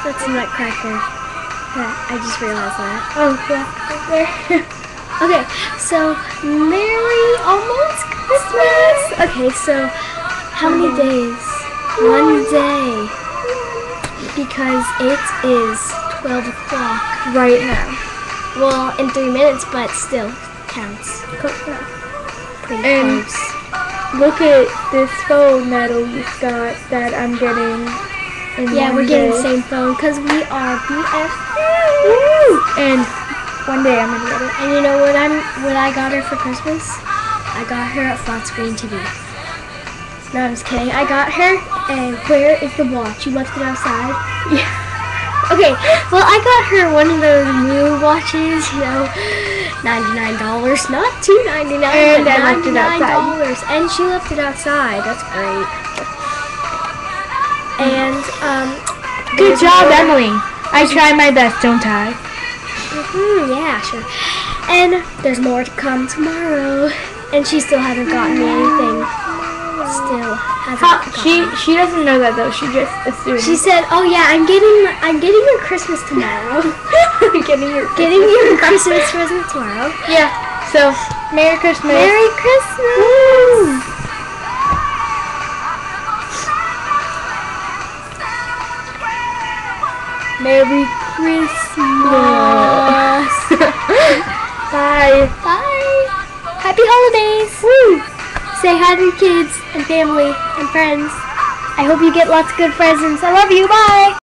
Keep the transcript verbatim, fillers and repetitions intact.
That's a nutcracker. I just realized that. Oh, yeah, right there. Okay, so Merry almost Christmas. Okay, so how many days? One day. Because it is twelve o'clock Right now. Well, in three minutes, but still counts. Pretty And close. look at this phone that Elise got that I'm getting. In Yeah, one we're getting day. the same phone because we are B F Fs. Woo! And one day I'm gonna get it. And you know what I'm what I got her for Christmas? I got her a flat screen T V. No, I'm just kidding. I got her, and where is the watch? You left it outside? Yeah. Okay, well I got her one of those new watches, you know, ninety-nine dollars, not two ninety-nine, And but I left it ninety-nine outside. dollars. And she left it outside. That's great. And um, Good there's job, more- Emily. I try my best, don't I? Mm-hmm, yeah, sure. And there's more to come tomorrow. And she still hasn't gotten me anything. Still hasn't How, gotten she me. she doesn't know that though. She just assumed. She said, "Oh yeah, I'm getting I'm getting your Christmas tomorrow. getting your getting your Christmas present tomorrow." Yeah. So Merry Christmas. Merry Christmas. Woo! Merry Christmas. Bye. Bye. Happy holidays. Woo! Say hi to your kids and family and friends. I hope you get lots of good presents. I love you. Bye.